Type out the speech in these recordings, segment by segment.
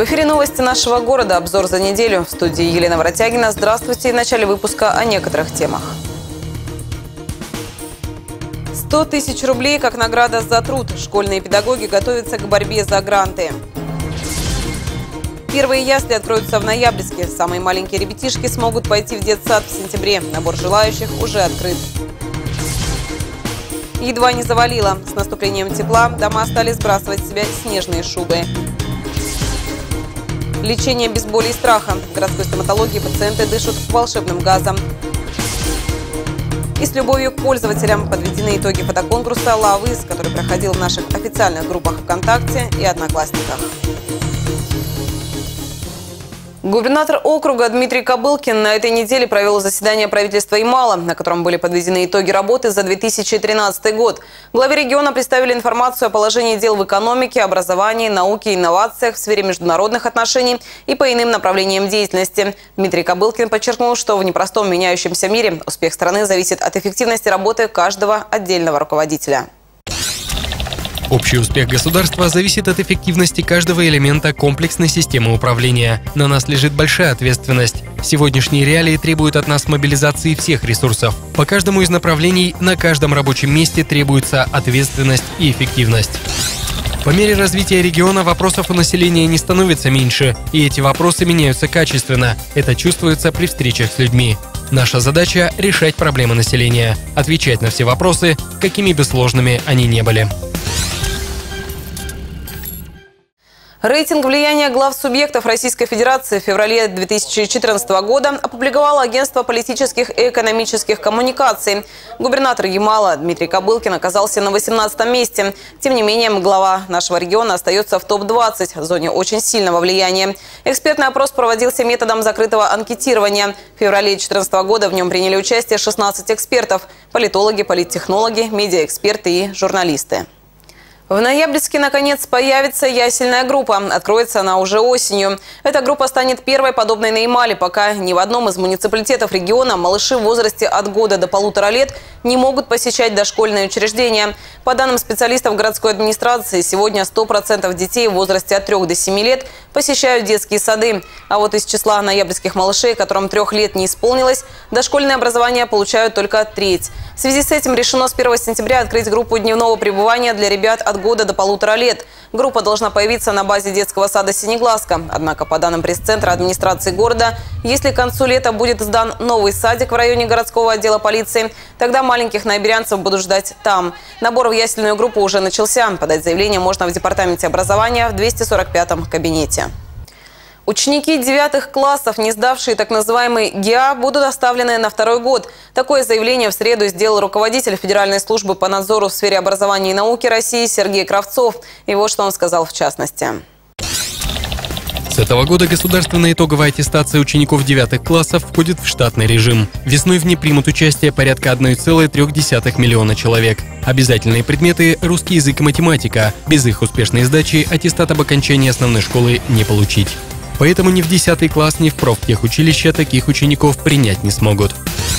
В эфире новости нашего города. Обзор за неделю. В студии Елена Воротягина. Здравствуйте. В начале выпуска о некоторых темах. 100 тысяч рублей как награда за труд. Школьные педагоги готовятся к борьбе за гранты. Первые ясли откроются в Ноябрьске. Самые маленькие ребятишки смогут пойти в детсад в сентябре. Набор желающих уже открыт. Едва не завалило. С наступлением тепла дома стали сбрасывать с себя снежные шубы. Лечение без боли и страха. В городской стоматологии пациенты дышат волшебным газом. И с любовью к пользователям подведены итоги фотоконкурса «Лавыз», который проходил в наших официальных группах ВКонтакте и Одноклассниках. Губернатор округа Дмитрий Кобылкин на этой неделе провел заседание правительства Ямала, на котором были подведены итоги работы за 2013 год. Главе региона представили информацию о положении дел в экономике, образовании, науке, инновациях, в сфере международных отношений и по иным направлениям деятельности. Дмитрий Кобылкин подчеркнул, что в непростом меняющемся мире успех страны зависит от эффективности работы каждого отдельного руководителя. Общий успех государства зависит от эффективности каждого элемента комплексной системы управления. На нас лежит большая ответственность. Сегодняшние реалии требуют от нас мобилизации всех ресурсов. По каждому из направлений на каждом рабочем месте требуется ответственность и эффективность. По мере развития региона вопросов у населения не становится меньше, и эти вопросы меняются качественно. Это чувствуется при встречах с людьми. Наша задача – решать проблемы населения, отвечать на все вопросы, какими бы сложными они ни были. Рейтинг влияния глав субъектов Российской Федерации в феврале 2014 года опубликовало Агентство политических и экономических коммуникаций. Губернатор Ямала Дмитрий Кобылкин оказался на 18-м месте. Тем не менее, глава нашего региона остается в топ-20 в зоне очень сильного влияния. Экспертный опрос проводился методом закрытого анкетирования. В феврале 2014 года в нем приняли участие 16 экспертов – политологи, политтехнологи, медиаэксперты и журналисты. В Ноябрьске, наконец, появится ясельная группа. Откроется она уже осенью. Эта группа станет первой подобной на Ямале, пока ни в одном из муниципалитетов региона малыши в возрасте от года до 1,5 лет не могут посещать дошкольные учреждения. По данным специалистов городской администрации, сегодня 100% детей в возрасте от 3 до 7 лет посещают детские сады. А вот из числа ноябрьских малышей, которым 3 лет не исполнилось, дошкольное образование получают только треть. В связи с этим решено с 1 сентября открыть группу дневного пребывания для ребят от года до 1,5 лет. Группа должна появиться на базе детского сада «Синеглазка». Однако, по данным пресс-центра администрации города, если к концу лета будет сдан новый садик в районе городского отдела полиции, тогда маленьких ноябрянцев будут ждать там. Набор в ясельную группу уже начался. Подать заявление можно в департаменте образования в 245-м кабинете. Ученики 9 классов, не сдавшие так называемый ГИА, будут оставлены на 2-й год. Такое заявление в среду сделал руководитель Федеральной службы по надзору в сфере образования и науки России Сергей Кравцов. И вот что он сказал в частности. С этого года государственная итоговая аттестация учеников 9 классов входит в штатный режим. Весной в ней примут участие порядка 1,3 миллиона человек. Обязательные предметы – русский язык и математика. Без их успешной сдачи аттестат об окончании основной школы не получить. Поэтому ни в 10 класс, ни в профтехучилище таких учеников принять не смогут.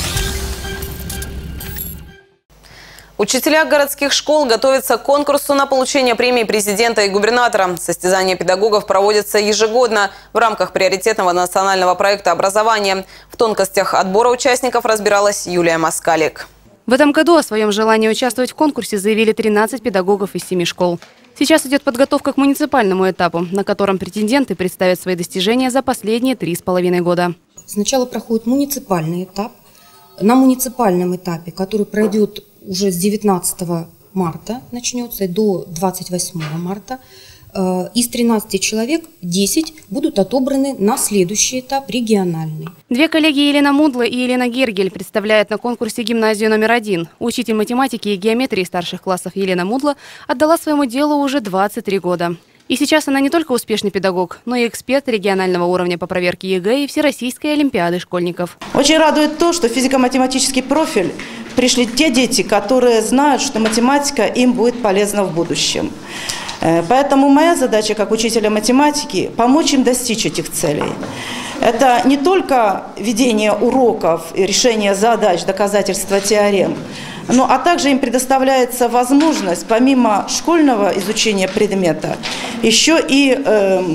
Учителя городских школ готовятся к конкурсу на получение премии президента и губернатора. Состязания педагогов проводятся ежегодно в рамках приоритетного национального проекта образования. В тонкостях отбора участников разбиралась Юлия Москалик. В этом году о своем желании участвовать в конкурсе заявили 13 педагогов из 7 школ. Сейчас идет подготовка к муниципальному этапу, на котором претенденты представят свои достижения за последние 3,5 года. Сначала проходит муниципальный этап. На муниципальном этапе, который пройдет уже с 19 марта, начнется до 28 марта, из 13 человек 10 будут отобраны на следующий этап – региональный. Две коллеги Елена Мудла и Елена Гергель представляют на конкурсе гимназию номер 1. Учитель математики и геометрии старших классов Елена Мудла отдала своему делу уже 23 года. И сейчас она не только успешный педагог, но и эксперт регионального уровня по проверке ЕГЭ и Всероссийской олимпиады школьников. Очень радует то, что в физико-математический профиль пришли те дети, которые знают, что математика им будет полезна в будущем. Поэтому моя задача как учителя математики – помочь им достичь этих целей. Это не только ведение уроков и решение задач, доказательства теорем, а также им предоставляется возможность, помимо школьного изучения предмета, еще и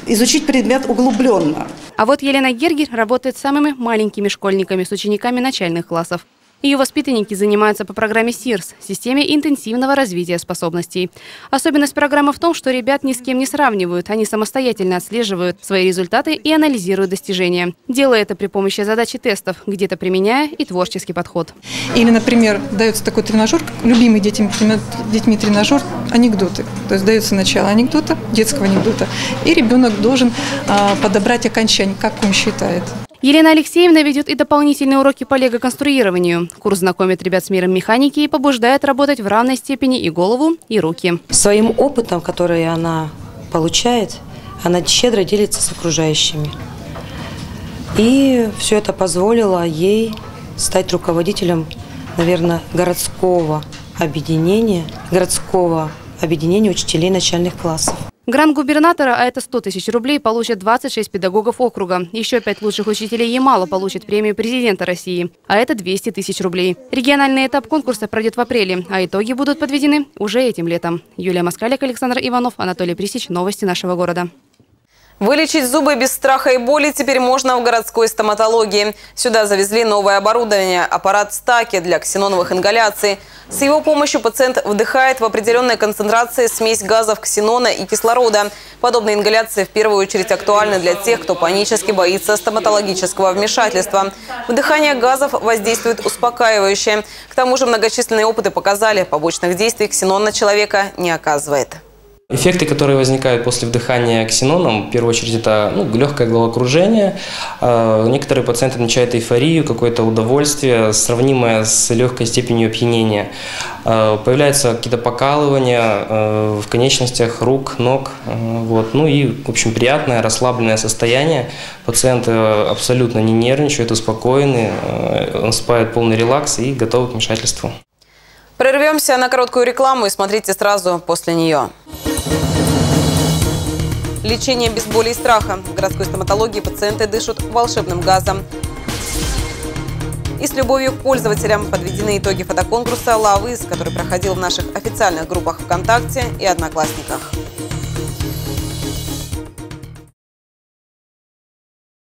изучить предмет углубленно. А вот Елена Гергель работает с самыми маленькими школьниками, с учениками начальных классов. Ее воспитанники занимаются по программе СИРС – системе интенсивного развития способностей. Особенность программы в том, что ребят ни с кем не сравнивают. Они самостоятельно отслеживают свои результаты и анализируют достижения. Делая это при помощи задачи тестов, где-то применяя и творческий подход. Или, например, дается такой тренажер, любимый детьми тренажер – анекдоты. То есть дается начало анекдота, детского анекдота, и ребенок должен подобрать окончание, как он считает. Елена Алексеевна ведет и дополнительные уроки по лего-конструированию. Курс знакомит ребят с миром механики и побуждает работать в равной степени и голову, и руки. Своим опытом, который она получает, она щедро делится с окружающими. И все это позволило ей стать руководителем, наверное, городского объединения учителей начальных классов. Грант губернатора, а это 100 тысяч рублей, получат 26 педагогов округа. Еще 5 лучших учителей Ямала получат премию президента России, а это 200 тысяч рублей. Региональный этап конкурса пройдет в апреле, а итоги будут подведены уже этим летом. Юлия Москаляк, Александр Иванов, Анатолий Присич. Новости нашего города. Вылечить зубы без страха и боли теперь можно в городской стоматологии. Сюда завезли новое оборудование – аппарат Стаки для ксеноновых ингаляций. С его помощью пациент вдыхает в определенной концентрации смесь газов ксенона и кислорода. Подобные ингаляции в первую очередь актуальны для тех, кто панически боится стоматологического вмешательства. Вдыхание газов воздействует успокаивающе. К тому же многочисленные опыты показали – побочных действий ксенон на человека не оказывает. Эффекты, которые возникают после вдыхания ксеноном, в первую очередь, это легкое головокружение. Некоторые пациенты отмечают эйфорию, какое-то удовольствие, сравнимое с легкой степенью опьянения. Появляются какие-то покалывания в конечностях рук, ног. Ну и, в общем, приятное, расслабленное состояние. Пациенты абсолютно не нервничают, успокоены, наступает полный релакс и готовы к вмешательству. Прервемся на короткую рекламу и смотрите сразу после нее. Лечение без боли и страха. В городской стоматологии пациенты дышат волшебным газом. И с любовью к пользователям подведены итоги фотоконкурса «Лавыз», который проходил в наших официальных группах ВКонтакте и Одноклассниках.